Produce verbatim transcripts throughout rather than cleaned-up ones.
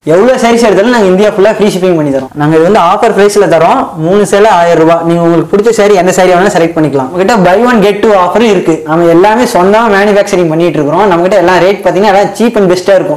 எவ்வளவு sarees எடுத்தாலும் நாங்க இந்தியா ஃபுல்லா ஃப்ரீ ஷிப்பிங் பண்ணி தரோம். நாங்க இது வந்து ஆஃபர் பிரைஸ்ல தரோம். மூணு சேல ஆயிரம் ரூபாய். நீங்க உங்களுக்கு பிடிச்ச saree எந்த saree வேணா செலக்ட் பண்ணிக்கலாம். உங்ககிட்ட பை ஒன் கெட் டூ ஆஃபரும் இருக்கு. நம்ம எல்லாமே சொந்தமா மேனுஃபேக்சரிங் பண்ணிட்டு இருக்கோம். நம்ம கிட்ட எல்லாம் ரேட் பாத்தீங்கன்னா எல்லாம் சீப் அண்ட் பெஸ்டா இருக்கும்.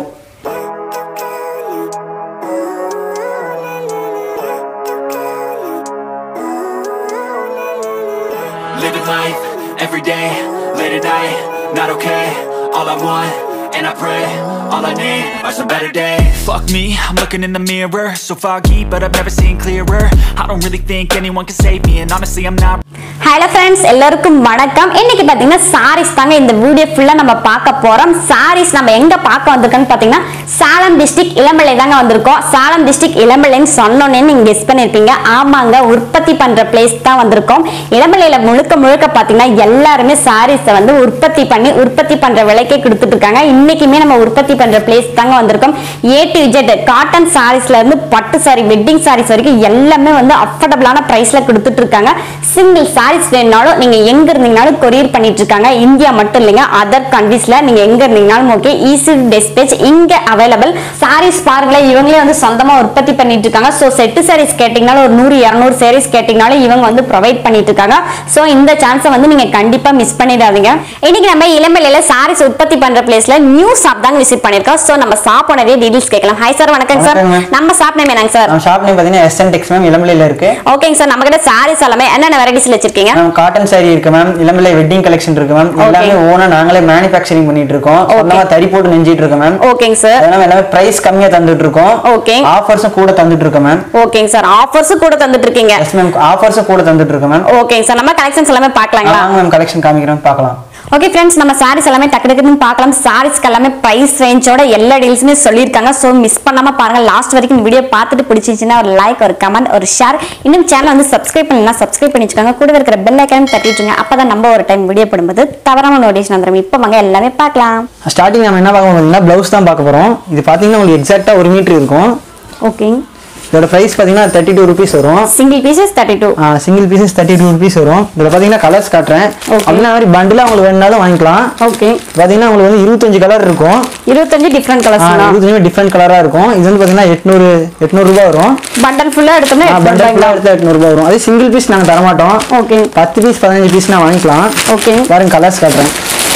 Living life every day, late at night, not okay. All I want, and I pray, all I need are some better days. Fuck me, I'm looking in the mirror, so foggy, but I've never seen clearer. I don't really think anyone can save me, and honestly I'm not. Hello friends, எல்லாருக்கும் வணக்கம். இன்னைக்கு பாத்தீங்கன்னா sarees தாங்க இந்த video ஃபுல்லா நம்ம பார்க்க போறோம். sarees நம்ம எங்க பார்க்க வந்திருக்கோம்னு பாத்தீங்கன்னா சாலம் டிஸ்ட்ரிக்ட் இளம்பிள்ளை தாங்க வந்திருக்கோம். சாலம் டிஸ்ட்ரிக்ட் இளம்பிள்ளைன்னு சொன்னோனே நீங்க கெஸ் பண்ணிருப்பீங்க. ஆமாங்க, உற்பத்தி பண்ற பிளேஸ் தான் வந்திருக்கோம். இளம்பிள்ளையில முழுக்க முழுக்க பாத்தீங்கன்னா எல்லாருமே sarees வந்து உற்பத்தி பண்ணி உற்பத்தி பண்ற விலைக்கே கொடுத்துட்டு இருக்காங்க. இன்னைக்குமே நம்ம உற்பத்தி பண்ற பிளேஸ் தாங்க வந்திருக்கோம். ஏ டு இசட் காட்டன் sareesல இருந்து பட்டு saree, வெட்டிங் sarees வரைக்கும் எல்லாமே வந்து அஃபோர்டபிளான பிரைஸ்ல கொடுத்துட்டு இருக்காங்க. சிங்கிள் sarees வேணாலும் நீங்க எங்க இருந்தீங்கனாலும் கொரியர் பண்ணிட்டு இருக்காங்க. இந்தியா மட்டும் இல்லைங்க, அதர் கண்ட்ரீஸ்ல நீங்க எங்க இருந்தீங்கனாலும் ஓகே, ஈஸி டிஸ்பேச் இங்க அவைலபிள். sarees பாருங்களேன், இவங்களே வந்து சொந்தமா உற்பத்தி பண்ணிட்டு இருக்காங்க. சோ செட் sarees கேட்டிங்கனாலும் ஒரு நூறு இருநூறு sarees கேட்டிங்கனாலும் இவங்க வந்து ப்ரொவைட் பண்ணிட்டு இருக்காங்க. சோ இந்த சான்ஸை வந்து நீங்க கண்டிப்பா மிஸ் பண்ணிடாதீங்க. இன்னைக்கு நம்ம இளம்பிள்ளையில sarees உற்பத்தி பண்ற பிளேஸ்ல நியூ ஷாப் தான் விசிட் பண்ணிருக்கோம். சோ நம்ம ஷாப் ஓனரே டீடைல்ஸ் கேட்கலாம். ஹாய் சார், வணக்கம் சார். நம்ம ஷாப் நேம் என்னங்க சார்? நம்ம ஷாப் நேம் பாத்தீங்கன்னா எஸ் அண்ட் டெக்ஸ் மேம், இளம்பிள்ளையில இருக்கு. ஓகேங்க சார். நம்ம கிட்ட sarees எல்லாமே என்னென்ன வெரைட்டிஸ்ல வச்சிருக்கீங்க? காட்டன் saree இருக்கு மேம், இளம்பிள்ளை வெட்டிங் கலெக்ஷன் இருக்கு மேம். எல்லாமே ஓனா நாங்களே மேனுஃபேக்சரிங் பண்ணிட்டு இருக்கோம். சொந்தமா தறி போட்டு நெஞ்சிட்டு இருக்கோம் மேம். ஓகேங்க சார். அதனால எல்லாமே பிரைஸ் கம்மியா தந்துட்டு இருக்கோம். ஓகே. ஆஃபர்ஸும் கூட தந்துட்டு இருக்கோம் மேம். ஓகேங்க சார். ஆஃபர்ஸ் கூட தந்துட்டு இருக்கீங்க? எஸ் மேம், ஆஃபர்ஸும் கூட தந்துட்டு இருக்கோம் மேம். ஓகேங்க சார். நம்ம கலெக்ஷன்ஸ் எல்லாமே பார்க்கலாங்களா? ஆமா மேம், கலெக்ஷன் காமிக்கிறோம், பார்க்கலாம். ஓகே ஃப்ரெண்ட்ஸ், நம்ம sarees எல்லாமே டக்கு டக்குன்னு பார்க்கலாம். sareesக்கு எல்லாமே பிரைஸ் ரேஞ்சோட எல்லா டீல்ஸுமே சொல்லியிருக்காங்க. ஸோ மிஸ் பண்ணாம பாருங்க. லாஸ்ட் வரைக்கும் வீடியோ பார்த்துட்டு பிடிச்சிருந்துச்சுன்னா ஒரு லைக், ஒரு கமெண்ட், ஒரு ஷேர். இன்னும் சேனல் வந்து சப்ஸ்கிரைப் பண்ணலாம், சப்ஸ்கிரைப் பண்ணி வச்சுக்கோங்க. கூட இருக்கிற பெல் ஐக்கான் தட்டி விட்டுருங்க. அப்பதான் நம்ம ஒரு டைம் வீடியோ போடும்போது தவறாம நோட்டிஃபிகேஷன் வந்துடும். இப்போ வாங்க எல்லாமே பார்க்கலாம். ஸ்டார்டிங் நம்ம என்ன பார்க்க போறோம்னா ப்ளவுஸ் தான் பார்க்க போறோம். இது பாத்தீங்கன்னா உங்களுக்கு எக்ஸாக்ட்டா ஒரு மீட்டர் இருக்கும். ஓகே. இதோட பிரைஸ் பாத்தீங்கன்னா முப்பத்தி ரெண்டு ரூபாய் வரும். சிங்கிள் பீசஸ் முப்பத்தி ரெண்டு. ஆ சிங்கிள் பீசஸ் முப்பத்தி ரெண்டு ரூபாய் வரும். இதுல பாத்தீங்கன்னா கலர்ஸ் காட்றேன். அப்படினா மாதிரி பண்டிலா உங்களுக்கு வேணும்னாலும் வாங்கிக்கலாம். ஓகே. பாத்தீங்கன்னா உங்களுக்கு வந்து இருபத்தஞ்சு கலர் இருக்கும். இருபத்தஞ்சு டிஃபரண்ட் கலர்ஸ். இருபத்தஞ்சு டிஃபரண்ட் கலரா இருக்கும். இது வந்து பாத்தீங்கன்னா எட்நூறு எட்நூறு ரூபாய் வரும். பண்டல் ஃபுல்லா எடுத்தோம்னா பண்டல் ஃபுல்லா எடுத்தா எட்நூறு ரூபாய் வரும். அது சிங்கிள் பீஸ் நாங்க தர மாட்டோம். ஓகே. பத்து பீஸ் பதினஞ்சு பீஸ் நான் வாங்கிக்கலாம். ஓகே. பாருங்க கலர்ஸ் காட்றேன்.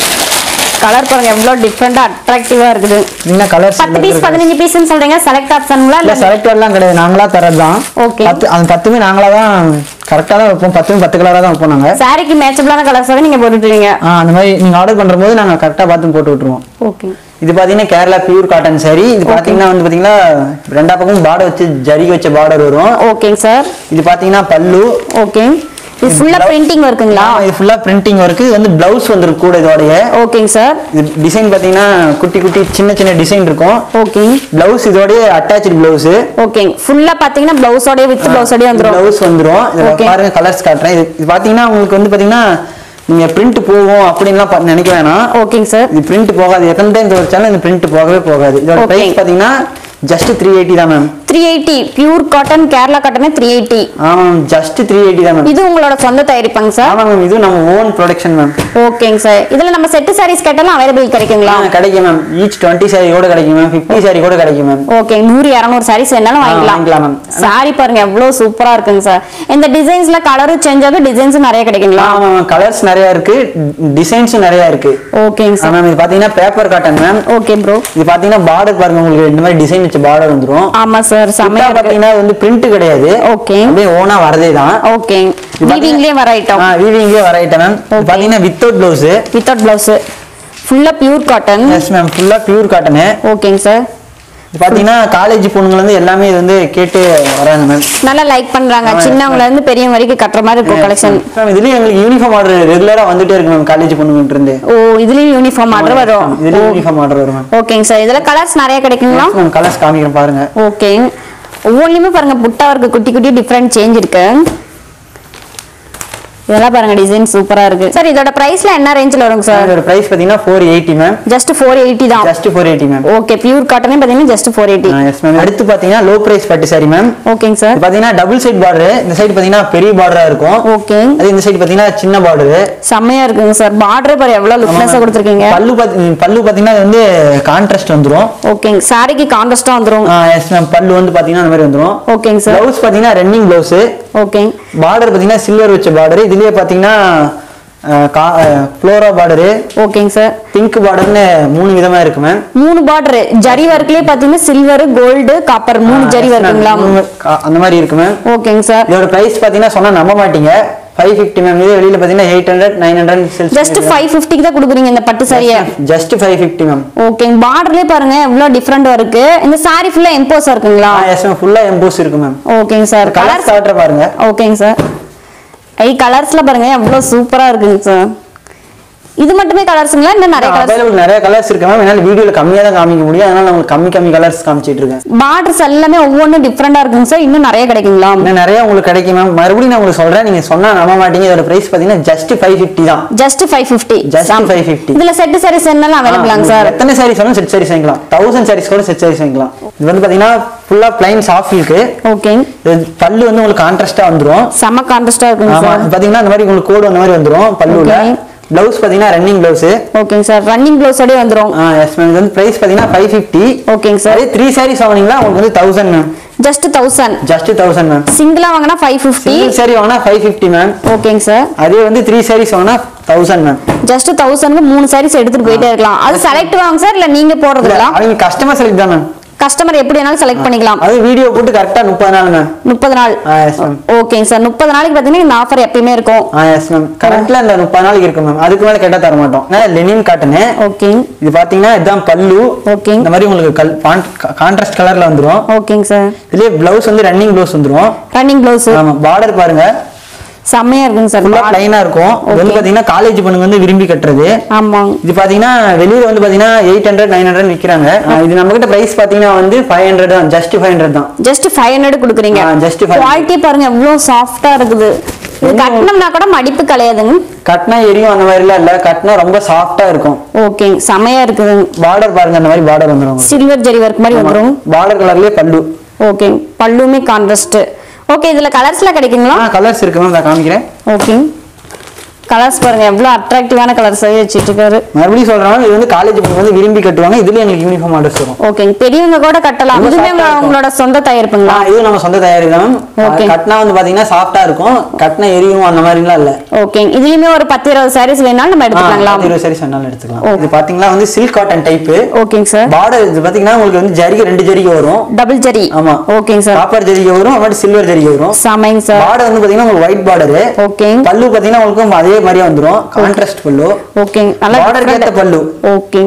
கலர் பாருங்க எவ்வளவு டிஃபரண்டா அட்ராக்டிவா இருக்குது. நீங்க கலர்ஸ் பத்து பீஸ் பதினஞ்சு பீஸ்னு சொல்றீங்க. செலக்ட் ஆப்ஷன்ங்களா? இல்ல செலக்ட் எல்லாம் கிடையாது, நாங்களா தரதுதான். ஓகே. அந்த பத்துமே நாங்களா தான் கரெக்ட்டா தான் வைப்போம். பத்துமே பத்து கலரா தான் வைப்போம். நாங்க சாரிக்கு மேட்சபிளான கலர்ஸ் நீங்க போட்டுட்டீங்க. ஆ அந்த மாதிரி நீங்க ஆர்டர் பண்றபோது நாங்க கரெக்ட்டா பார்த்து போட்டு விட்டுருவோம். ஓகே. இது பாத்தீங்கன்னா கேரளா பியூர் காட்டன் saree. இது பாத்தீங்கன்னா வந்து பாத்தீங்கன்னா ரெண்டா பக்கமும் பார்டர் வச்சு ஜரி வச்ச பார்டர் வரும். ஓகேங்க சார். இது பாத்தீங்கன்னா பல்லு. ஓகே. இது ஃபுல்லா பிரிண்டிங் வர்க்குங்களா? இது ஃபுல்லா பிரிண்டிங் வர்க். இது வந்து ப்ளவுஸ் வந்துருக்கு கூட இதோடயே. ஓகேங்க சார். இது டிசைன் பாத்தீங்கன்னா குட்டி குட்டி சின்ன சின்ன டிசைன் இருக்கும். ஓகே. ப்ளவுஸ் இதோடயே அட்டாச்ட் ப்ளவுஸ். ஓகே. ஃபுல்லா பாத்தீங்கன்னா ப்ளவுஸோட வித் ப்ளவுஸோட வந்துரும். ப்ளவுஸ் வந்துரும். இத பாருங்க கலர்ஸ் காட்றேன். இது பாத்தீங்கன்னா உங்களுக்கு வந்து பாத்தீங்கன்னா நீங்க பிரிண்ட் போகும் அப்படின்லாம் நினைக்க வேணாம். ஓகேங்க சார். இது பிரிண்ட் போகாது. எத்தனை டைம் வச்சாலும் இந்த பிரிண்ட் போகவே போகாது. இதோட பிரைஸ் பாத்தீங்கன்னா ஜஸ்ட் மூன்று எண்பது தான் மேம். மூன்று எண்பது பியூர் காட்டன் கேரளா காட்டனே மூன்று எண்பது. ஆமா மேம், ஜஸ்ட் மூன்று எண்பது தான் மேம். இது உங்களோட சொந்த தயாரிப்பாங்க சார்? ஆமா மேம், இது நம்ம ஓன் ப்ரொடக்ஷன் மேம். ஓகேங்க சார். இதுல நம்ம செட் sarees கேட்டாலும் அவேலபிள் கிடைக்குங்களா? கிடைக்கும் மேம். ஈச் இருபது saree கூட கிடைக்கும் மேம். ஐம்பது saree கூட கிடைக்கும் மேம். ஓகே. நூறு இருநூறு sarees வேணாலும் வாங்கிக்கலாம். வாங்கிக்கலாம் மேம். saree பாருங்க எவ்வளவு சூப்பரா இருக்குங்க சார். இந்த டிசைன்ஸ்ல கலரும் சேஞ்ச் ஆகுது, டிசைன்ஸும் நிறைய கிடைக்குங்களா? ஆமா மேம், கலர்ஸ் நிறைய இருக்கு, டிசைன்ஸும் நிறைய இருக்கு. ஓகேங்க சார். மேம் இது பாத்தீங்கன்னா paper cotton ma'am. Okay bro. இது பாத்தீங்கன்னா பார்டர் பாருங்க, உங்களுக்கு இந்த மாதிரி டிசைன் வச்ச பார்டர் வந்துரும். ஆமா சார். சமையா பாத்தீங்கன்னா வந்து பிரிண்ட் கிடையாது. ஓகே. அப்படியே ஓனா வரதே தான். ஓகே. வீவிங்லயே வர ஐட்டம். ஆ வீவிங்லயே வர ஐட்டம் மேம். பாத்தீங்கன்னா வித்தவுட் ப்ளவுஸ். Without blouse. ஃபுல்லா பியூர் காட்டன். எஸ் மேம், ஃபுல்லா பியூர் காட்டன். ஓகேங்க சார். இது பாத்தீங்கன்னா காலேஜ் பொண்ணுங்க வந்து எல்லாமே இது வந்து கேட்டு வராங்க மேம். நல்லா லைக் பண்றாங்க. சின்னவங்கள இருந்து பெரியவங்க வரைக்கும் கட்டற மாதிரி இருக்கும் கலெக்ஷன். மேம் இதுலயே உங்களுக்கு யூனிஃபார்ம் ஆர்டர் ரெகுலரா வந்துட்டே இருக்கு மேம் காலேஜ் பொண்ணுங்கட்ட இருந்து. ஓ இதுலயே யூனிஃபார்ம் ஆர்டர் வரும். இதுலயே யூனிஃபார்ம் ஆர்டர் வரும் மேம். ஓகேங்க சார். இதல கலர்ஸ் நிறைய கிடைக்குங்களா? மேம் கலர்ஸ் காமிக்கிறேன் பாருங்க. ஓகே. ஒவ்வொன்றுமே பாருங்க புட்டா வர்க்கு குட்டி குட்டி டிஃபரண்ட் சேஞ்ச் இருக்கு. இதெல்லாம் பாருங்க டிசைன் சூப்பரா இருக்கு சார். இதோட பிரைஸ்ல என்ன ரேஞ்ச்ல வரும் சார்? இதோட பிரைஸ் பாத்தீங்கன்னா four eighty ma'am. Just four eighty தான். Just four eighty ma'am. Okay pure காட்டனே பாத்தீங்கன்னா just four eighty. Yes ma'am. அடுத்து பாத்தீங்கன்னா லோ பிரைஸ் பட்டு saree மேம். ஓகேங்க சார். பாத்தீங்கன்னா டபுள் சைடு பார்டர். இந்த சைடு பாத்தீங்கன்னா பெரிய பார்டரா இருக்கும். ஓகே. அது இந்த சைடு பாத்தீங்கன்னா சின்ன பார்டர். செமையா இருக்குங்க சார். பார்டரே பாரு எவ்வளவு லுக்னஸா கொடுத்திருக்கீங்க. பல்லு பல்லு பாத்தீங்கன்னா இது வந்து கான்ட்ராஸ்ட் வந்துரும். ஓகேங்க. சாரிக்கு கான்ட்ராஸ்டா வந்துரும். Yes ma'am. பல்லு வந்து பாத்தீங்கன்னா அந்த மாதிரி வந்துரும். ஓகேங்க சார். ப்ளவுஸ் பாத்தீங்கன்னா ரன்னிங் ப்ளவுஸ். ஓகே. பார்டர் பாத்தீங்கன்னா சில்வர் வச்ச பார்டர். இதுலயே பாத்தீங்கன்னா ஃப்ளோரா பார்டர். ஓகேங்க சார். பிங்க் பார்டர்னு மூணு விதமா இருக்கு மேம். மூணு பார்டர் ஜரி வர்க்லயே பாத்தீங்கன்னா சில்வர், கோல்ட், காப்பர் மூணு ஜரி வர்க்குங்களா அந்த மாதிரி இருக்கு மேம். ஓகேங்க சார். இதோட பிரைஸ் பாத்தீங்கன்னா சொன்னா நம்ப மாட்டீங்க. five fifty ma'am. இது வெளியில பாத்தீங்கன்னா eight hundred nine hundred sales. Just five fifty க்கு தான் கொடுக்குறீங்க இந்த பட்டு சாரியை. Just five fifty ma'am. ஓகேங்க. பார்டர்லயே பாருங்க எவ்வளவு டிஃபரண்டா இருக்கு. இந்த சாரி ஃபுல்லா எம்போஸ் இருக்குங்களா? Yes ma'am. ஃபுல்லா எம்போஸ் இருக்கு மேம். ஓகேங்க சார். கலர் காட்ற பாருங்க. ஓகேங்க சார். ஐ கலர்ஸ்ல பாருங்க எவ்வளவு சூப்பரா இருக்குங்க சார். இது மட்டுமே கலர்ஸ்ங்களா இன்னும் நிறைய கலர்ஸ் அவைலபிள் நிறைய கலர்ஸ் இருக்கு மேம். என்னால வீடியோல கம்மியா தான் காமிக்க முடியும். அதனால நான் உங்களுக்கு கம்மி கம்மி கலர்ஸ் காமிச்சிட்டு இருக்கேன். பார்டர்ஸ் எல்லாமே ஒவ்வொன்றும் டிஃபரெண்டா இருக்குங்க சார். இன்னும் நிறைய கிடைக்குங்களா? இன்னும் நிறைய உங்களுக்கு கிடைக்கும் மேம். மறுபடியும் நான் உங்களுக்கு சொல்றேன். நீங்க சொன்னா நம்ப மாட்டீங்க. இதோட பிரைஸ் பாத்தீங்கன்னா ஜஸ்ட் five fifty தான். Just five fifty. Just five fifty. இதுல செட் சாரீஸ் என்னலாம் அவைலபிளாங்க சார்? எத்தனை சாரீஸ் வேணும் செட் சாரீஸ் வாங்கலாம். one thousand சாரீஸ் கூட செட் சாரீஸ் வாங்கலாம். இது வந்து பாத்தீங்கன்னா ஃபுல்லா ப்ளைன் சாஃப்ட் இருக்கு. ஓகே. பல்லு வந்து உங்களுக்கு கான்ட்ராஸ்டா வந்துரும். செம கான்ட்ராஸ்டா இருக்குங்க சார். பாத்தீங்கன்னா அந்த மாதிரி உங்களுக்கு கோட் அந்த மாதிரி வந்துரும் பல்லுல. ப்ளவுஸ் பாத்தீங்கன்னா ரன்னிங் ப்ளவுஸ். ஓகேங்க சார். ரன்னிங் ப்ளவுஸ் ஓட வந்துரும். ஆ எஸ் மேம். இது வந்து பிரைஸ் பாத்தீங்கன்னா five fifty. ஓகேங்க சார். three sarees வாங்குனீங்களா உங்களுக்கு வந்து one thousand ma'am. Just one thousand. Just one thousand ma'am. சிங்கிளா வாங்குனா five fifty. சிங்கிள் saree வாங்குனா five fifty மேம். ஓகேங்க சார். அதே வந்து three sarees வாங்குனா one thousand ma'am. Just one thousand க்கு மூணு sarees எடுத்துட்டு போயிட்டே இருக்கலாம். அது செலக்ட் வாங்க சார் இல்ல நீங்க போடுறதுங்களா? அவங்க கஸ்டமர் செலக்ட் தான் மேம். கஸ்டமர் எப்படி வேணாலும் செலக்ட் பண்ணிக்கலாம். அது வீடியோ போட்டு கரெக்ட்டா thirty நாள் மேம். thirty நாள். Yes ma'am. ஓகேங்க சார். thirty நாளைக்கு பாத்தீங்கன்னா இந்த ஆஃபர் எப்பவுமே இருக்கும். Yes ma'am. கரெக்ட்டா இந்த thirty நாளைக்கு இருக்கும் மேம். அதுக்கு மேல கேட்டா தர மாட்டோம். நான் லெனின் காட்டன். ஓகே. இது பாத்தீங்கன்னா இதான் பல்லு. ஓகே. இந்த மாதிரி உங்களுக்கு கான்ட்ராஸ்ட் கலர்ல வந்துரும். ஓகேங்க சார். இதுலயே ப்ளவுஸ் வந்து ரன்னிங் ப்ளவுஸ் வந்துரும். Running blouse. ஆமா. பார்டர் பாருங்க. செமையா இருக்குங்க சார். ஃபுல்லா ப்ளைனா இருக்கும். இது வந்து பாத்தீங்கன்னா காலேஜ் பொண்ணுங்க வந்து விரும்பி கட்டறது. ஆமா. இது பாத்தீங்கன்னா வெளியில வந்து பாத்தீங்கன்னா eight hundred nine hundred விக்கறாங்க. இது நம்ம கிட்ட பிரைஸ் பாத்தீங்கன்னா வந்து five hundred தான். ஜஸ்ட் five hundred தான். ஜஸ்ட் five hundred கொடுக்குறீங்க. ஜஸ்ட் குவாலிட்டி பாருங்க எவ்வளவு சாஃப்ட்டா இருக்குது. இது கட்டணும்னா கூட மடிப்பு கலையாதுங்க. கட்டனா எரியும் அந்த மாதிரி இல்ல. கட்டனா ரொம்ப சாஃப்ட்டா இருக்கும். ஓகே. செமையா இருக்குது. பார்டர் பாருங்க அந்த மாதிரி பார்டர் வந்துரும். சில்வர் ஜரி வர்க் மாதிரி வந்துரும். பார்டர் கலர்லயே பல்லு. ஓகே. பல்லுமே கான்ட்ராஸ்ட். ஓகே. இதுல கலர்ஸ்ல கிடைக்குங்களா? கலர்ஸ் இருக்கு மேம். நான் காமிக்கிறேன். ஓகே. கலர்ஸ் பாருங்க எவ்வளவு அட்ராக்டிவான கலர்ஸ் வச்சிட்டு இருக்காரு. மறுபடியும் சொல்றேன். இது வந்து காலேஜ் பொண்ணுங்க வந்து விரும்பி கட்டுவாங்க. இதுல உங்களுக்கு யூனிஃபார்ம் ஆர்டர்ஸ் வரும். ஓகே. பெரியவங்க கூட கட்டலாம். இதுவே உங்களோட சொந்த தயாரிப்புங்களா? இது நம்ம சொந்த தயாரிப்பு தான். ஓகே. கட்டனா வந்து பாத்தீங்கன்னா சாஃப்ட்டா இருக்கும். கட்டனா எரியும் அந்த மாதிரிலாம் இல்ல. ஓகே. இதுலயுமே ஒரு ten twenty sarees வேணாலும் நம்ம எடுத்துக்கலாம். ten twenty sarees வேணாலும் எடுத்துக்கலாம். இது பாத்தீங்கன்னா வந்து சில்க் காட்டன் டைப். ஓகேங்க சார். பார்டர் இது பாத்தீங்கன்னா உங்களுக்கு வந்து ஜரிகை ரெண்டு ஜரிகை வரும். டபுள் ஜரி. ஆமா. ஓகேங்க சார். காப்பர் ஜரிகை வரும். அப்புறம் சில்வர் ஜரிகை வரும். சமைங்க சார். பார்டர் வந்து பாத்தீங்கன்னா உங்களுக்கு ஒயிட் பார்டர். ஓகே. பல்லு பாத்தீங்கன்னா உங்களுக்கு அதே மாதிரியே வந்துரும். கான்ட்ராஸ்ட் பல்லு. ஓகே. நல்ல பார்டர் ஏத்த பல்லு. ஓகே.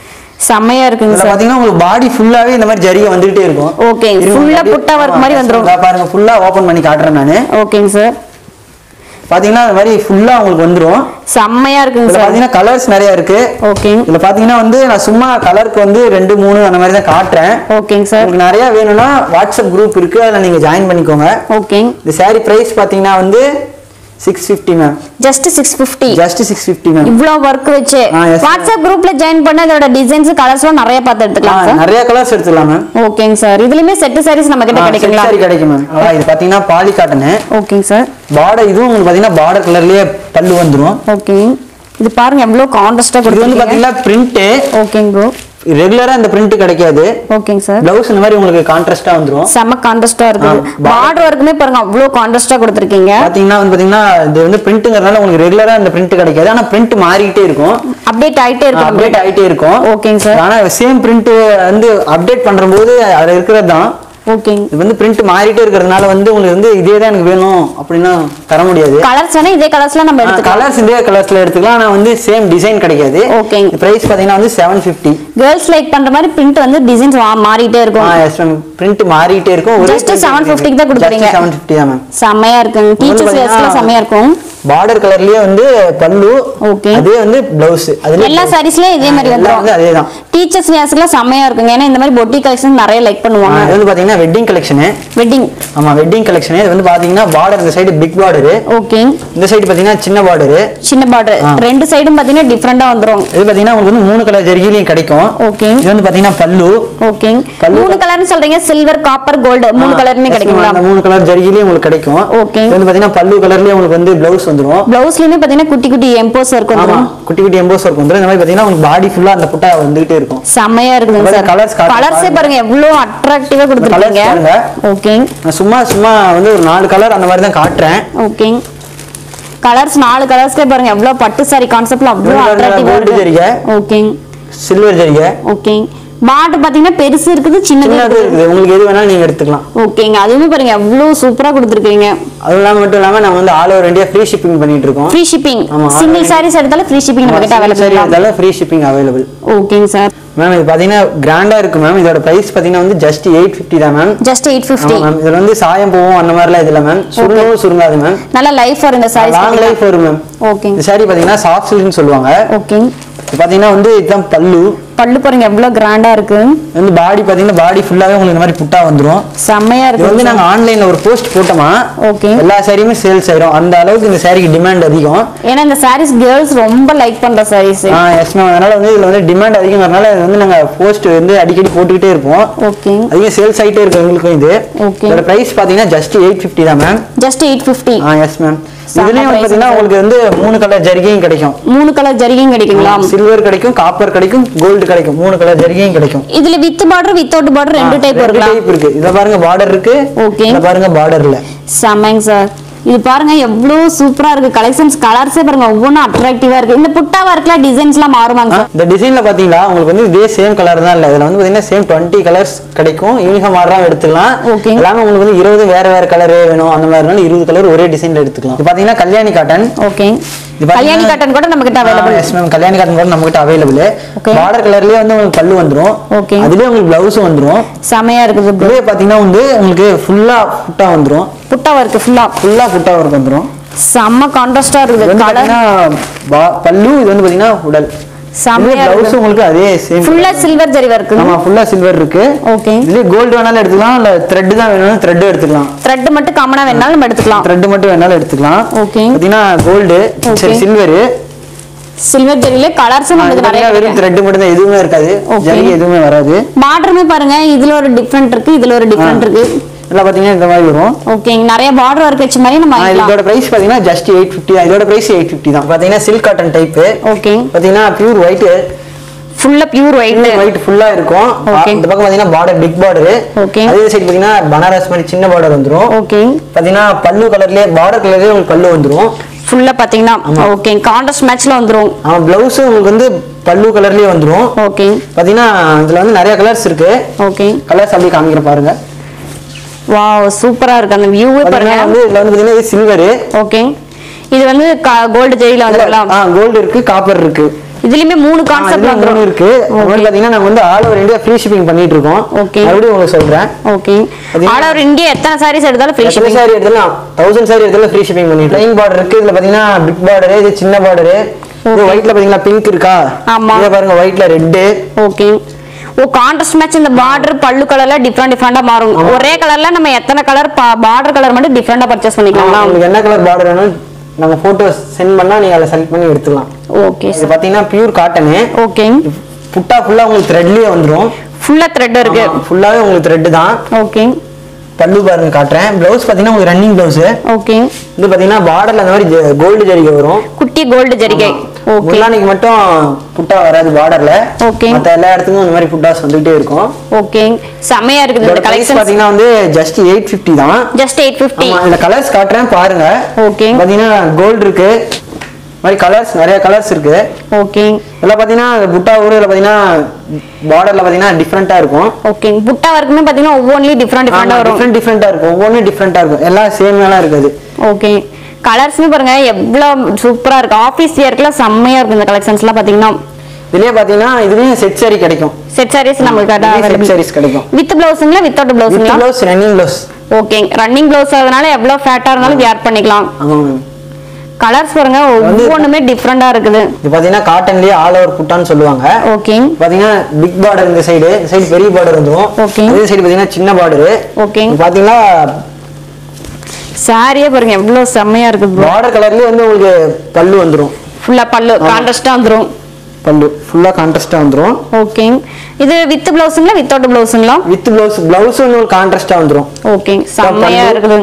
செமையா இருக்குங்க சார். பாத்தீங்கன்னா உங்களுக்கு பாடி ஃபுல்லாவே இந்த மாதிரி ஜரிகை வந்துட்டே இருக்கும். ஓகே. ஃபுல்லா புட்டா வர்க் மாதிரி வந்துரும். பாருங்க ஃபுல்லா ஓபன் பண்ணி காட்றேன் நானு. ஓகேங்க சார். பாத்தீங்கன்னா இந்த மாதிரி ஃபுல்லா உங்களுக்கு வந்துரும். செமையா இருக்குங்க சார். பாத்தீங்கன்னா கலர்ஸ் நிறைய இருக்கு. ஓகே. இதுல பாத்தீங்கன்னா வந்து நான் சும்மா கலருக்கு வந்து two three அந்த மாதிரி தான் காட்றேன். ஓகேங்க சார். உங்களுக்கு நிறைய வேணும்னா வாட்ஸ்அப் குரூப் இருக்கு. அதுல நீங்க ஜாயின் பண்ணிக்கோங்க. ஓகே. இந்த saree பிரைஸ் பாத்தீங்கன்னா வந்து six fifty ma'am. Just six fifty. Just six fifty ma'am. இவ்ளோ வர்க் வெச்சு வாட்ஸ்அப் குரூப்ல ஜாயின் பண்ண இதோட டிசைன்ஸ் கலர்ஸ்லாம் நிறைய பார்த்து எடுத்துக்கலாம் சார். நிறைய கலர்ஸ் எடுத்துக்கலாம் மேம். ஓகேங்க சார். இதுலயுமே செட் sarees நம்ம கிட்ட கிடைக்குங்களா? செட் saree கிடைக்கும் மேம். இது பாத்தீங்கன்னா பாலி காட்டன். ஓகேங்க சார். பார்டர் இதுவும் உங்களுக்கு பாத்தீங்கன்னா பார்டர் கலர்லயே பல்லு வந்துரும். ஓகே. இது பாருங்க எவ்வளவு கான்ட்ராஸ்டா கொடுத்திருக்கீங்க. இது வந்து பாத்தீங்கன்னா பிரிண்ட். ஓகேங்க ப்ரோ. ரெகுலரா இந்த பிரிண்ட் கிடைக்காது. ஓகேங்க சார். ப்ளவுஸ் இந்த மாதிரி உங்களுக்கு கான்ட்ராஸ்டா வந்துரும். செம கான்ட்ராஸ்டா இருக்கு. பார்டர் வர்க்குமே பாருங்க அவ்ளோ கான்ட்ராஸ்டா கொடுத்திருக்கீங்க. பாத்தீங்கன்னா வந்து பாத்தீங்கன்னா இது வந்து பிரிண்ட்ங்கறனால உங்களுக்கு ரெகுலரா இந்த பிரிண்ட் கிடைக்காது. ஆனா பிரிண்ட் மாறிட்டே இருக்கும். அப்டேட் ஆயிட்டே இருக்கும். அப்டேட் ஆயிட்டே இருக்கும். ஓகேங்க சார். ஆனா சேம் பிரிண்ட் வந்து அப்டேட் பண்றம்போது அது இருக்குறது தான். ஓகே. இது வந்து பிரிண்ட் மாறிட்டே இருக்குறதுனால வந்து உங்களுக்கு வந்து இதே தான் எனக்கு வேணும் அப்படினா தர முடியாது. கலர்ஸ் வேணா இதே கலர்ஸ்ல நம்ம எடுத்துக்கலாம். கலர்ஸ் இதே கலர்ஸ்ல எடுத்துக்கலாம். ஆனா வந்து சேம் டிசைன் கிடைக்காது. ஓகே. பிரைஸ் பாத்தீங்கன்னா வந்து seven fifty. गर्ल्स லைக் பண்ற மாதிரி பிரிண்ட் வந்து டிசைன்ஸ் மாறிட்டே இருக்கும். ஆ எஸ் மேம். பிரிண்ட் மாறிட்டே இருக்கும். ஜஸ்ட் seven fifty க்கு தான் கொடுக்குறீங்க. seven fifty தான் மேம். செமையா இருக்கு. டீச்சர்ஸ் வேர்ஸ்ல செமையா இருக்கும். பார்டர் கலர்லயே வந்து பல்லு ஓகே அதே வந்து ப்ளவுஸ் அதுல எல்லா சாரீஸ்லயும் இதே மாதிரி வந்துரும் அதேதான் டீச்சர்ஸ் வேர்ஸ்ல செமையா இருக்குங்க ஏன்னா இந்த மாதிரி பொட்டி கலெக்ஷன் நிறைய லைக் பண்ணுவாங்க இது வந்து பாத்தீங்கன்னா வெட்டிங் கலெக்ஷன் வெட்டிங் ஆமா வெட்டிங் கலெக்ஷன் இது வந்து பாத்தீங்கன்னா பார்டர் இந்த சைடு பிக் பார்டர் ஓகே இந்த சைடு பாத்தீங்கன்னா சின்ன பார்டர் சின்ன பார்டர் ரெண்டு சைடும் பாத்தீங்கன்னா டிஃபரண்டா வந்துரும் இது பாத்தீங்கன்னா உங்களுக்கு வந்து மூணு கலர் ஜெர்கிலயும் கிடைக்கும் ஓகே இது வந்து பாத்தீங்கன்னா பல்லு ஓகே மூணு கலர்னு சொல்றீங்க சில்வர் காப்பர் கோல்ட் மூணு கலர்லயே கிடைக்குங்களா மூணு கலர் ஜெர்கிலயும் உங்களுக்கு கிடைக்கும் ஓகே இது வந்து பாத்தீங்கன்னா பல்லு கலர்லயே உங்களுக்கு வந்து ப்ளவுஸ் வந்துரும் ப்ளவுஸ்லயே பாத்தீங்கன்னா குட்டி குட்டி எம்போஸ் இருக்கும் ஆமா குட்டி குட்டி எம்போஸ் இருக்கும் இந்த மாதிரி பாத்தீங்கன்னா உங்களுக்கு பாடி ஃபுல்லா அந்த புட்டா வந்துட்டே இருக்கும் செமையா இருக்குங்க சார் கலர்ஸ் கலர்ஸே பாருங்க எவ்வளவு அட்ராக்டிவா கொடுத்திருக்கீங்க ஓகே நான் சும்மா சும்மா வந்து ஒரு நாலு கலர் அந்த மாதிரி தான் காட்றேன் ஓகே கலர்ஸ் நாலு கலர்ஸ்ல பாருங்க எவ்வளவு பட்டு சாரி கான்செப்ட்ல அவ்வளவு அட்ராக்டிவா இருக்கு ஓகே சில்வர் ஜரிகை ஓகே பார்டர் பாத்தீங்கன்னா பெருசு இருக்குது சின்னது இருக்குது உங்களுக்கு எது வேணாலும் நீங்க எடுத்துக்கலாம் ஓகேங்க அதுவுமே பாருங்க எவ்வளவு சூப்பரா கொடுத்திருக்கீங்க அதுலாம் மட்டும் இல்லாம நாம வந்து all over India free shipping பண்ணிட்டு இருக்கோம் ஃப்ரீ ஷிப்பிங் சிங்கிள் சாரீஸ் எடுத்தாலும் ஃப்ரீ ஷிப்பிங் நம்ம கிட்ட அவேலபிள் சாரி எடுத்தாலும் ஃப்ரீ ஷிப்பிங் அவேலபிள் ஓகேங்க சார் மேம் இது பாத்தீங்கன்னா கிராண்டா இருக்கு மேம் இதோட பிரைஸ் பாத்தீங்கன்னா வந்து ஜஸ்ட் எயிட் ஃபிஃப்டி தான் ma'am just eight fifty ma'am இதுல வந்து சாயம் போவும் அந்த மாதிரிலாம் இதுல மேம் சுருங்கவும் சுருங்காது மேம் நல்ல லைஃப் வரும் இந்த சாரீஸ் லாங் லைஃப் வரும் மேம் ஓகே இந்த சாரி பாத்தீங்கன்னா சாஃப்ட் சில்க்னு சொல்லுவாங்க ஓகே இது பாத்தீங்கன்னா வந்து இதுதான் பல்லு பல்லு பாருங்க எவ்வளவு கிராண்டா இருக்கு வந்து பாடி பாத்தீங்கன்னா பாடி ஃபுல்லாவே உங்களுக்கு இந்த மாதிரி புட்டா வந்துரும் செமையா இருக்கு வந்து நாங்க ஆன்லைன்ல ஒரு போஸ்ட் போட்டோமா ஓகே எல்லா சாரியுமே சேல்ஸ் ஆயிரும் அந்த அளவுக்கு இந்த சாரிக்கு டிமாண்ட் அதிகம் ஏன்னா இந்த சாரீஸ் கேர்ள்ஸ் ரொம்ப லைக் பண்ற சாரீஸ் ஆ எஸ் மேம் அதனால வந்து இதுல வந்து டிமாண்ட் அதிகம்ங்கறனால வந்து நாங்க போஸ்ட் வந்து அடிக்கடி போட்டுக்கிட்டே இருப்போம் ஓகே அதிக சேல்ஸ் ஆயிட்டே இருக்கு உங்களுக்கு இது ஓகே இதோட பிரைஸ் பாத்தீங்கன்னா ஜஸ்ட் எயிட் ஃபிஃப்டி தான் மேம் ஜஸ்ட் எயிட் ஃபிஃப்டி ஆ எஸ் மேம் இதுலயே பாத்தீங்கன்னா உங்களுக்கு வந்து மூணு கலர் ஜரிகையும் கிடைக்கும் மூணு கலர் ஜரிகையும் கிடைக்குங்களா சில்வர் கிடைக்கும் காப்பர் கிடைக்கும் கோல்ட் கிடைக்கும் மூணு கலர் ஜரிகையும் கிடைக்கும் இதுல வித் பார்டர் வித்அவுட் பார்டர் ரெண்டு டைப் இருக்கு டைப் இருக்கு இத பாருங்க பார்டர் இருக்கு ஓகே இத பாருங்க பார்டர் இல்ல சமங்க சார் இது பாருங்க எவ்வளவு சூப்பரா இருக்கு கலெக்ஷன்ஸ் கலர்ஸே பாருங்க ஒவ்வொன்றும் அட்ராக்டிவா இருக்கு இந்த புட்டாவா இருக்கல டிசைன்ஸ்லாம் மாறுவாங்க இந்த டிசைன்ல பாத்தீங்களா உங்களுக்கு வந்து இதே சேம் கலர் தான் இல்ல இதுல வந்து பாத்தீங்கன்னா சேம் டுவெண்ட்டி கலர்ஸ் கிடைக்கும் யூனிஃபார்ம் ஆர்டரா எடுத்துக்கலாம் எல்லாமே உங்களுக்கு வந்து இருபது வேற வேற கலர் வேணும் அந்த மாதிரினால இருபது கலர் ஒரே டிசைன்ல எடுத்துக்கலாம் இது பாத்தீங்கன்னா Kalyani cotton okay Kalyani cotton கூட நம்ம கிட்ட available yes ma'am Kalyani cotton கூட நம்ம கிட்ட அவேலபிள் பார்டர் கலர்லயே வந்து உங்களுக்கு பல்லு வந்துரும் ஓகே அதுலயே உங்களுக்கு ப்ளவுஸ் வந்துரும் செமையா இருக்குது இதுலயே பாத்தீங்கன்னா வந்து உங்களுக்கு ஃபுல்லா புட்டா வந்துரும் புட்டா வர்க் ஃபுல்லா ஃபுல்லா புட்டா வர்க் வந்துரும் செம்ம கான்ட்ராஸ்டா இருக்குது கலர்னா பல்லு இது வந்து பாத்தீங்கன்னா உடல் செமையா ப்ளவுஸ் உங்களுக்கு அதே சேம் ஃபுல்லா சில்வர் ஜரி வர்க் ஆமா ஃபுல்லா சில்வர் இருக்கு ஓகே இதுல கோல்ட் வேணாலும் எடுத்துக்கலாம் இல்ல த்ரெட் தான் வேணும்னா த்ரெட் எடுத்துக்கலாம் த்ரெட் மட்டும் காமனா வேணாலும் நம்ம எடுத்துக்கலாம் த்ரெட் மட்டும் வேணாலும் எடுத்துக்கலாம் ஓகே பாத்தீங்கன்னா கோல்ட் சரி சில்வர் சில்வர் ஜரியில கலர்ஸ் நமக்கு நிறைய வெறும் த்ரெட் மட்டும் தான் எதுவுமே இருக்காது ஜரி எதுவுமே வராது பார்டருமே பாருங்க இதுல ஒரு டிஃபரண்ட் இருக்கு இதுல ஒரு டிஃபரண்ட் இருக்கு எல்லாம் பாத்தீங்கன்னா இந்த மாதிரி வரும் ஓகே நிறைய பார்டர் வர்க் வச்ச மாதிரி நம்ம இதோட பிரைஸ் பாத்தீங்கன்னா ஜஸ்ட் எயிட் ஃபிஃப்டி இதோட பிரைஸ் எயிட் ஃபிஃப்டி தான் பாத்தீங்கன்னா சில்க் காட்டன் டைப் ஓகே பாத்தீங்கன்னா பியூர் ஒயிட் ஃபுல்லா பியூர் ஒயிட் ஒயிட் ஃபுல்லா இருக்கும் இந்த பக்கம் பாத்தீங்கன்னா பார்டர் பிக் பார்டர் ஓகே அதே சைடு பாத்தீங்கன்னா பனாரஸ் மாதிரி சின்ன பார்டர் வந்துரும் ஓகே பாத்தீங்கன்னா பல்லு கலர்லயே பார்டர் கலர்லயே உங்களுக்கு பல்லு வந்துரும் ஃபுல்லா பாத்தீங்கன்னா ஓகே கான்ட்ராஸ்ட் மேட்ச்ல வந்துரும் ஆ ப்ளவுஸ் உங்களுக்கு வந்து பல்லு கலர்லயே வந்துரும் ஓகே பாத்தீங்கன்னா இதுல வந்து நிறைய கலர்ஸ் இருக்கு ஓகே கலர்ஸ் அப்படியே காமிக்கிறேன் பாருங்க வாவ் சூப்பரா இருக்கு அந்த வியூவே பாருங்க வந்து இதுல வந்து பாத்தீங்கன்னா இது சில்வர் ஓகே இது வந்து கோல்ட் ஜெரில வந்துறலாம் ஆ கோல்ட் இருக்கு காப்பர் இருக்கு இதுலயே மூணு கான்செப்ட் வந்துரும் இருக்கு வந்து பாத்தீங்கன்னா நாங்க வந்து all over India free shipping பண்ணிட்டு இருக்கோம் ஓகே மறுபடியும் உங்களுக்கு சொல்றேன் ஓகே ஆல் ஓவர் இந்தியா எத்தனை சாரீஸ் எடுத்தாலும் ஃப்ரீ ஷிப்பிங் சாரி எடுத்தாலும் ஆயிரம் சாரி எடுத்தாலும் ஃப்ரீ ஷிப்பிங் பண்ணிட்டு லைன் பார்டர் இருக்கு இதுல பாத்தீங்கன்னா பிக் பார்டர் இது சின்ன பார்டர் இது ஒயிட்ல பாத்தீங்கன்னா பிங்க் இருக்கா ஆமா இத பாருங்க ஒயிட்ல red okay oh contrast match இந்த பார்டர் பல்லு கலர்ல டிஃபரண்ட் டிஃபரண்டா மாறும் ஒரே கலர்ல நம்ம எத்தனை கலர் பார்டர் கலர் மட்டும் டிஃபரண்டா பர்ச்சேஸ் பண்ணிக்கலாம் உங்களுக்கு என்ன கலர் பார்டர் வேணும் நாங்க போட்டோ சென்ட் பண்ணா நீங்க அத செலக்ட் பண்ணி எடுத்துக்கலாம் ஓகே இது பாத்தீங்கன்னா பியூர் காட்டன் ஓகே புட்டா ஃபுல்லா உங்களுக்கு த்ரெட்லயே வந்துரும் ஃபுல்லா த்ரெட் இருக்கு ஃபுல்லாவே உங்களுக்கு த்ரெட் தான் ஓகே பல்லு பாருங்க காட்றேன் ப்ளவுஸ் பாத்தீங்கன்னா உங்களுக்கு ரன்னிங் ப்ளவுஸ் ஓகே இது பாத்தீங்கன்னா பார்டர்ல அந்த மாதிரி கோல்ட் ஜரிகை வரும் குட்டி கோல்ட் ஜரிகை ஓகே முன்னாடிக்கு மட்டும் புட்டா வராது பார்டர்ல ஓகே மத்த எல்லா இடத்துக்கும் இந்த மாதிரி புட்டாஸ் வந்துட்டே இருக்கும் ஓகே செமையா இருக்குது இந்த கலெக்ஷன் பாத்தீங்கன்னா வந்து ஜஸ்ட் எயிட் ஃபிஃப்டி தான் ஜஸ்ட் எயிட் ஃபிஃப்டி ஆமா இந்த கலர்ஸ் காட்றேன் பாருங்க ஓகே பாத்தீங்கன்னா கோல்ட் இருக்கு மாதிரி கலர்ஸ் நிறைய கலர்ஸ் இருக்கு ஓகே இதெல்லாம் பாத்தீங்கன்னா புட்டா ஊர்ல பாத்தீங்கன்னா பார்டர்ல பாத்தீங்கன்னா டிஃபரண்டா இருக்கும் ஓகே புட்டா வர்க்குமே பாத்தீங்கன்னா ஒவ்வொன்லயும் டிஃபரண்ட் டிஃபரண்டா வரும் டிஃபரண்ட் டிஃபரண்டா இருக்கும் ஒவ்வொன்றும் டிஃபரண்டா இருக்கும் எல்லாம் சேம்லாம் இருக்காது ஓகே கலர்ஸ்மே பாருங்க எவ்வளவு சூப்பரா இருக்கு ஆபீஸ் வியர்க்குல செம்மையா இருக்கு இந்த கலெக்ஷன்ஸ்லாம் பாத்தீங்கன்னா இதுலயே பாத்தீங்கன்னா இதுலயும் செட் சாரி கிடைக்கும் செட் சாரீஸ் நமக்கு செட் சாரீஸ் கிடைக்கும் வித் ப்ளவுஸ்ங்களா வித்அவுட் ப்ளவுஸ்ங்களா with blouse running blouse okay running blouse அதனால எவ்வளவு ஃபேட்டா இருந்தாலும் வியர் பண்ணிக்கலாம் ஆமா கலர்ஸ் பாருங்க ஒவ்வொண்ணுமே டிஃபரெண்டா இருக்குது. இது பாத்தீங்கன்னா காட்டன்லயே ஆல் ஓவர் புட்டான்னு சொல்லுவாங்க. ஓகே. பாத்தீங்கன்னா பிக் பார்டர் இந்த சைடு, இந்த சைடு பெரிய பார்டர் வந்துரும். ஓகே. இந்த சைடு பாத்தீங்கன்னா சின்ன பார்டர். ஓகே. பாத்தீங்கன்னா சாரியே பாருங்க எவ்வளவு செமையா இருக்குது. பார்டர் கலர்லயே வந்து உங்களுக்கு பல்லு வந்துரும். ஃபுல்லா பல்லு கான்ட்ராஸ்டா வந்துரும். பல்லு ஃபுல்லா கான்ட்ராஸ்டா வந்துரும். ஓகே. இது வித் ப்ளவுஸ்ங்களா வித்தவுட் ப்ளவுஸ்ங்களா? With blouse. ப்ளவுஸ் வந்து கான்ட்ராஸ்டா வந்துரும். ஓகே. செமையா இருக்குது.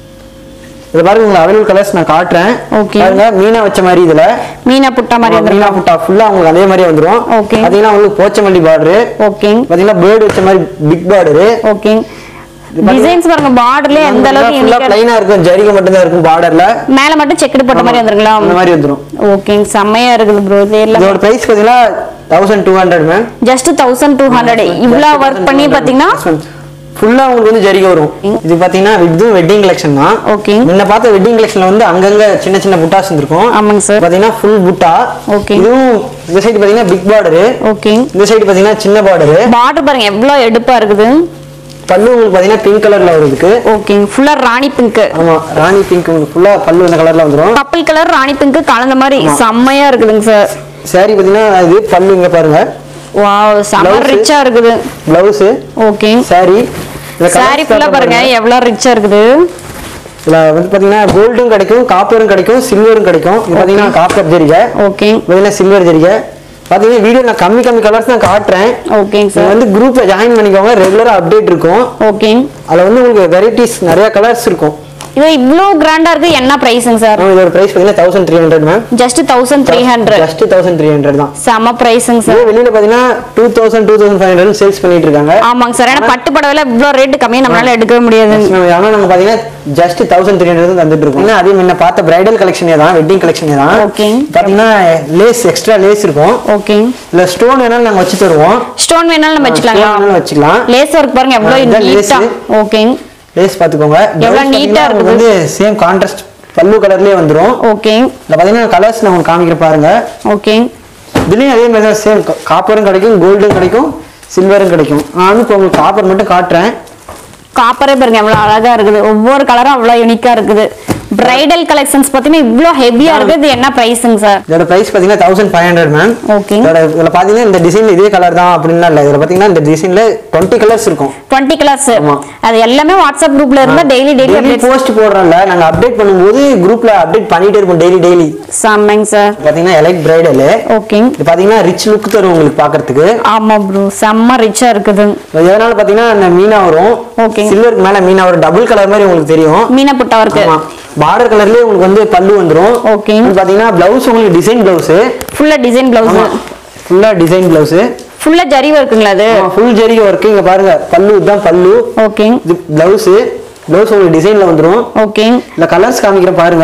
இது பாருங்க உங்களுக்கு அவைலபிள் கலர்ஸ் நான் காட்டுறேன். பாருங்க மீனா வச்ச மாதிரி இதுல மீனா புட்டா மாதிரி வந்துரும். மீனா புட்டா ஃபுல்லா உங்களுக்கு அதே மாதிரி வந்துரும். ஓகே. பாத்தீங்கன்னா உங்களுக்கு போச்சமல்லி பார்டர். ஓகே. பாத்தீங்கன்னா பேர்ட் வச்ச மாதிரி பிக் பார்டர். ஓகே. டிசைன்ஸ் பாருங்க பார்டர்ல எந்த அளவுக்கு ஃபுல்லா ப்ளைனா இருக்கும். ஜரிகை மட்டும் தான் இருக்கும் பார்டர்ல. மேல மட்டும் செக்கட் போட்ட மாதிரி வந்துருங்களா? அந்த மாதிரி வந்துரும். ஓகே. செமையா இருக்குது ப்ரோ. இதோட பிரைஸ் பாத்தீங்கன்னா twelve hundred ma'am. Just twelve hundred. இவ்ளோ வர்க் பண்ணி பாத்தீங்கன்னா ஃபுல்லா உங்களுக்கு வந்து ஜரிகை வரும். இது பாத்தீங்கன்னா இது வெட்டிங் கலெக்ஷன் தான். ஓகே. முன்ன பார்த்த வெட்டிங் கலெக்ஷன்ல வந்து அங்கங்க சின்ன சின்ன புட்டாஸ் இருக்கும். ஆமாங்க சார். பாத்தீங்கன்னா ஃபுல் புட்டா. ஓகே. இதுவும் இந்த சைடு பாத்தீங்கன்னா பிக் பார்டர். ஓகே. இந்த சைடு பாத்தீங்கன்னா சின்ன பார்டர். பார்டர் பாருங்க எவ்வளவு எடுப்பா இருக்குது. பல்லு உங்களுக்கு பாத்தீங்கன்னா பிங்க் கலர்ல வருது. ஓகே. ஃபுல்லா ராணி பிங்க். ஆமா ராணி பிங்க் உங்களுக்கு ஃபுல்லா பல்லு இந்த கலர்ல வந்துரும். பர்பிள் கலர் ராணி பிங்க் கலந்த மாதிரி செமையா இருக்குதுங்க சார். சாரி பாத்தீங்கன்னா இது பல்லு இங்க பாருங்க. வாவ் செம ரிச்சா இருக்குது. ப்ளவுஸ். ஓகே. சாரி. சாரி ஃபுல்லா பாருங்க எவ்வளவு ரிச்சா இருக்குது. இதுல வந்து பாத்தீங்கன்னா கோல்டும் கிடைக்கும், காப்பரும் கிடைக்கும், சில்வரும் கிடைக்கும். இது பாத்தீங்கன்னா காப்பர் ஜரிகை. ஓகே. பாத்தீங்கன்னா சில்வர் ஜரிகை. பாத்தீங்கன்னா வீடியோ நான் கம்மி கம்மி கலர்ஸ் தான் காட்டுறேன். ஓகேங்க சார். வந்து குரூப்ல ஜாயின் பண்ணிக்கோங்க. ரெகுலரா அப்டேட் இருக்கும். ஓகே. அதுல வந்து உங்களுக்கு வெரைட்டிஸ் நிறைய கலர்ஸ் இருக்கும். இது இவ்ளோ கிராண்டா இருக்கு. என்ன பிரைஸ்ங்க சார்? இதோட பிரைஸ் பாத்தீங்கன்னா thirteen hundred ma'am. Just thirteen hundred. Just thirteen hundred தான். செம பிரைஸ்ங்க சார். வெளியில பாத்தீங்கன்னா two thousand two thousand five hundred sales பண்ணிட்டு இருக்காங்க. ஆமாங்க சார். ஏன்னா பட்டு புடவைல இவ்ளோ ரேட் கம்மியா நம்மளால எடுக்கவே முடியாது. ஆனா நம்ம பாத்தீங்கன்னா ஜஸ்ட் thirteen hundred தான் தந்துட்டு இருக்கோம். அதே முன்ன பார்த்த பிரைடல் கலெக்ஷனே தான், வெட்டிங் கலெக்ஷனே தான். ஓகே. பாத்தீங்கன்னா லேஸ் எக்ஸ்ட்ரா லேஸ் இருக்கும். ஓகே. இல்ல ஸ்டோன் வேணாலும் நாங்க வச்சு தருவோம். ஸ்டோன் வேணாலும் நம்ம வச்சுக்கலாங்களா? வேணாலும் வச்சுக்கலாம். லேஸ் வர்க் பாருங்க எவ்வளவு நீட்டா. ஓகே. லேஸ் பாத்துக்கோங்க. எவ்வளவு நீட்டா இருக்கு. வந்து சேம் கான்ட்ராஸ்ட் பல்லு கலர்லயே வந்துரும். ஓகே. இத பாத்தீங்கன்னா கலர்ஸ் நான் உங்களுக்கு காமிக்கிற பாருங்க. ஓகே. இதுலயும் அதே மாதிரி தான் சேம் காப்பரும் கிடைக்கும், கோல்டும் கிடைக்கும், சில்வரும் கிடைக்கும். நான் இப்போ உங்களுக்கு காப்பர் மட்டும் காட்டுறேன். காப்பரே பாருங்க எவ்வளவு அழகா இருக்குது. ஒவ்வொரு கலரும் அவ்வளவு யூனிக்கா இருக்குது. பிரைடல் கலெக்ஷன்ஸ் பாத்தீங்கன்னா இவ்ளோ ஹெவியா இருக்கு. இது என்ன பிரைஸ்ங்க சார்? இதோட பிரைஸ் பாத்தீங்கன்னா fifteen hundred மேம். ஓகே. இதோட பாத்தீங்கன்னா இந்த டிசைன்ல இதே கலர் தான் அப்படினா இல்ல. இதோட பாத்தீங்கன்னா இந்த டிசைன்ல twenty கலர்ஸ் இருக்கும். twenty colours. அது எல்லாமே வாட்ஸ்அப் குரூப்ல இருந்தா டெய்லி டெய்லி அப்டேட் போஸ்ட் போடுறோம்ல. நாங்க அப்டேட் பண்ணும்போது குரூப்ல அப்டேட் பண்ணிட்டே இருப்போம் டெய்லி டெய்லி. சம்மைங் சார். பாத்தீங்கன்னா எலைட் பிரைடல். ஓகே. இது பாத்தீங்கன்னா ரிச் லுக் தரும் உங்களுக்கு பார்க்கிறதுக்கு. ஆமா ப்ரோ செம்ம ரிச்சா இருக்குது. இதனால பாத்தீங்கன்னா அந்த மீனா வரும். ஓகே. சில்வருக்கு மேல மீனா வரும். டபுள் கலர் மாதிரி உங்களுக்கு தெரியும். மீனா புட்டா இருக்கு. ஆமா. பார்டர் கலர்லயே உங்களுக்கு வந்து பல்லு வந்துரும். ஓகே. பாத்தீங்கன்னா ப்ளவுஸ் உங்களுக்கு டிசைன் ப்ளவுஸ். ஃபுல்லா டிசைன் ப்ளவுஸ். ஃபுல்லா டிசைன் ப்ளவுஸ். ஃபுல்லா ஜரி வர்க்குங்களா அது? Full zari work. இங்க பாருங்க பல்லு தான் பல்லு. ஓகே. இது ப்ளவுஸ். ப்ளவுஸ் உங்களுக்கு டிசைன்ல வந்துரும். ஓகே. இந்த கலர்ஸ் காமிக்கிறேன் பாருங்க.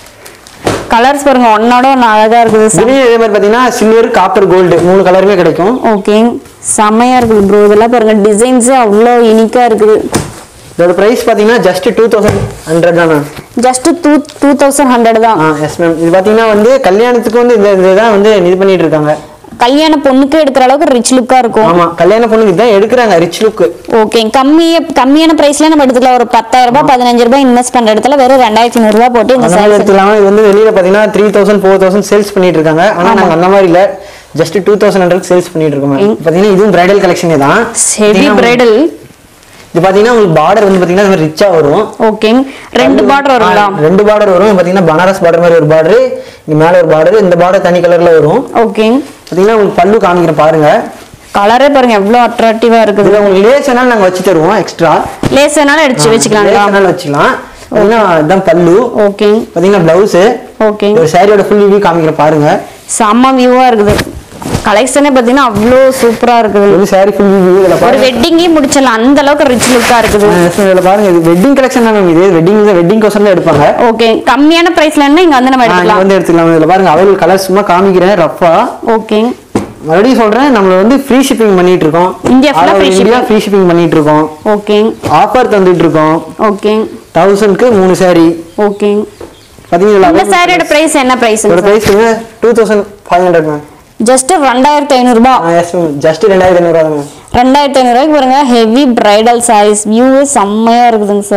கலர்ஸ் பாருங்க ஒண்ணோட ஒண்ணு அழகா இருக்குது. இதுலயே அதே மாதிரி பாத்தீங்கன்னா சில்வர், காப்பர், கோல்ட் மூணு கலருமே கிடைக்கும். ஓகே. செமையா இருக்குது ப்ரோ. இதெல்லாம் பாருங்க டிசைன்ஸ் அவ்ளோ யூனிக்கா இருக்குது. இதோட பிரைஸ் பாத்தீங்கன்னா ஜஸ்ட் two thousand hundred தான். ஜஸ்ட் two thousand hundred தான். Yes ma'am. இது பாத்தீங்கன்னா வந்து கல்யாணத்துக்கு வந்து இந்த இதுதான் வந்து இது பண்ணிட்டு இருக்காங்க. கல்யாண பொண்ணுக்கு எடுக்கிற அளவுக்கு ரிச் லுக்கா இருக்கும். ஆமா கல்யாண பொண்ணுக்கு தான் எடுக்கறாங்க ரிச் லுக். ஓகே. கம்மிய கம்மியான பிரைஸ்ல நம்ம எடுத்துக்கலாம். ஒரு பத்தாயிரம் ரூபாய் பதினஞ்சு ரூபாய் இன்வெஸ்ட் பண்ற இடத்துல வெறும் ரெண்டாயிரத்து ஐநூறு ரூபாய் போட்டு இந்த சாரி எடுத்துக்கலாம். இது வந்து வெளியில பாத்தீங்கன்னா three thousand four thousand sales பண்ணிட்டு இருக்காங்க. ஆனா நாங்க அந்த மாதிரி இல்ல. Just two thousand hundred sales பண்ணிட்டு இருக்கோம். பாத்தீங்கன்னா இதுவும் பிரைடல் கலெக்ஷனே தான். Heavy bridal. இது பாத்தீங்கன்னா உங்களுக்கு பார்டர் வந்து பாத்தீங்கன்னா இந்த மாதிரி ரிச்சா வரும். ஓகே. ரெண்டு பார்டர் வருங்களா? ரெண்டு பார்டர் வரும். பாத்தீங்கன்னா பனாரஸ் பார்டர் மாதிரி ஒரு பார்டர், இங்க மேல ஒரு பார்டர், இந்த பார்டர் தனி கலர்ல வரும். ஓகே. பாத்தீங்கன்னா உங்களுக்கு பல்லு காமிக்கிறேன் பாருங்க. கலரே பாருங்க எவ்வளவு அட்ராக்டிவா இருக்குது. இதுல உங்களுக்கு லேஸ் வேணாலும் நாங்க வச்சு தருவோம். எக்ஸ்ட்ரா லேஸ் வேணாலும் எடுத்து வச்சுக்கலாம். லேஸ் வேணாலும் வச்சுக்கலாம். பாத்தீங்கன்னா இதான் பல்லு. ஓகே. பாத்தீங்கன்னா ப்ளவுஸ். ஓகே. ஒரு சாரியோட ஃபுல் வியூ காமிக்கிறேன் பாருங்க. செம்ம வியூவா இருக்குது. கலெக்ஷனே பாத்தீங்கன்னா அவ்ளோ சூப்பரா இருக்குது. ஒரு சாரி ஃபுல் வியூ இதல பாருங்க. ஒரு வெட்டிங்கே முடிச்சலாம். அந்த அளவுக்கு ரிச் லுக்கா இருக்குது. இதல பாருங்க. இது வெட்டிங் கலெக்ஷன் தான் மேம். இது வெட்டிங் வெட்டிங் கோசம்ல எடுப்பாங்க. ஓகே. கம்மியான பிரைஸ்ல என்ன இங்க வந்து நம்ம எடுக்கலாம். வந்து எடுத்துக்கலாம். இதல பாருங்க அவைலபிள் கலர்ஸ் சும்மா காமிக்கிறேன் ரஃபா. ஓகே. மறுபடியும் சொல்றேன் நம்ம வந்து ஃப்ரீ ஷிப்பிங் பண்ணிட்டு இருக்கோம். இந்தியா ஃபுல்லா ஃப்ரீ ஷிப்பிங் ஃப்ரீ ஷிப்பிங் பண்ணிட்டு இருக்கோம். ஓகே. ஆஃபர் தந்துட்டு இருக்கோம். ஓகே. one thousand க்கு மூணு சாரி. ஓகே. பாத்தீங்களா இந்த சாரியோட பிரைஸ் என்ன பிரைஸ்? இதோட price two thousand five hundred ma'am. Just ரெண்டாயிரத்து ஐநூறு ரூபாய். Yes ma'am. ஜஸ்ட் ரெண்டாயிரத்து ஐநூறு ரூபாய் மேம். ரெண்டாயிரத்து ஐநூறு ரூபாய்க்கு பாருங்க ஹெவி பிரைடல் சாரீஸ். வியூ செம்மையா இருக்குதுங்க சார்.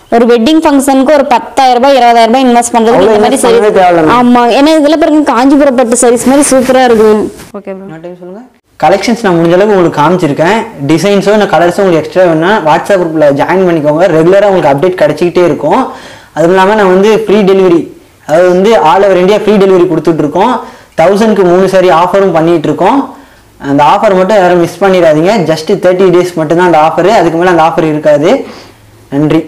ஒரு வெட்டிங் ஃபங்க்ஷனுக்கு ஒரு பத்தாயிரம் ரூபாய் இருபதாயிரம் ரூபாய் இன்வெஸ்ட் பண்றது இந்த மாதிரி சரி. ஆமா, ஏன்னா இதுல பாருங்க காஞ்சிபுரம் பட்டு சாரீஸ் மாதிரி சூப்பரா இருக்கு. ஓகே ப்ரோ, சொல்லுங்க. கலெக்ஷன்ஸ் நான் முடிஞ்ச அளவுக்கு உங்களுக்கு காமிச்சிருக்கேன். டிசைன்ஸோ இல்லை கலர்ஸோ உங்களுக்கு எக்ஸ்ட்ரா வேணும்னா வாட்ஸ்அப் குரூப்பில் ஜாயின் பண்ணிக்கோங்க. ரெகுலராக உங்களுக்கு அப்டேட் கிடச்சிக்கிட்டே இருக்கும். அதுவும் இல்லாமல் நான் வந்து ஃப்ரீ டெலிவரி, அதாவது வந்து all over India free delivery கொடுத்துட்ருக்கோம். தௌசண்ட்க்கு மூணு சாரி ஆஃபரும் பண்ணிகிட்டு இருக்கோம். அந்த ஆஃபர் மட்டும் யாரும் மிஸ் பண்ணிடாதீங்க. ஜஸ்ட் தேர்ட்டி டேஸ் மட்டும்தான் அந்த ஆஃபரு, அதுக்கு மேலே அந்த ஆஃபர் இருக்காது. நன்றி.